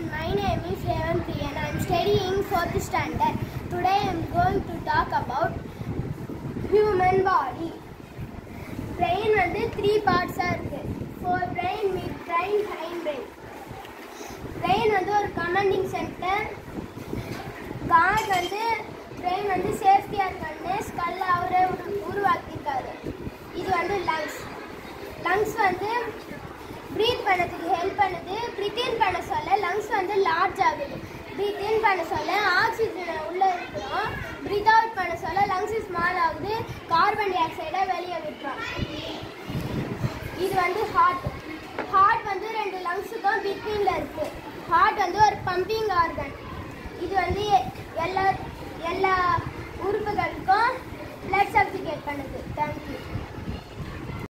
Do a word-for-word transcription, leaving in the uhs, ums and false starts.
everyone, my name is Reventhpriyan. I am studying fourth standard. Today I am going to talk about human body. Brain வந்து three parts ஆ இருக்கு. Forebrain, midbrain, hindbrain. Brain வந்து ஒரு commanding center. God வந்து brain வந்து safety ஆ இருக்கன்னு skull அவரே உருவாக்கிட்டாரு. இது வந்து lungs. Lungs வந்து breathe பண்ணதுக்கு ஹெல்ப் பண்ணுது. breathe in பண்ண சொல்ல lungs வந்து லார்ஜ் ஆகுது. breathe in பண்ண சொல்ல ஆக்சிஜனை உள்ள இருக்கிறோம். breathe out பண்ண சொல்ல lungs ஸ்மால் ஆகுது. கார்பன் டை ஆக்சைடை வெளியே விட்டுறோம். இது வந்து ஹார்ட். ஹார்ட் வந்து ரெண்டு லங்ஸுக்கும் பிட்வீன்ல இருக்கு. ஹார்ட் வந்து ஒரு பம்பிங் ஆர்கன். இது வந்து எல்லா எல்லா உறுப்புகளுக்கும் பிளட் சப்ளிகேட் பண்ணுது. தேங்க்யூ.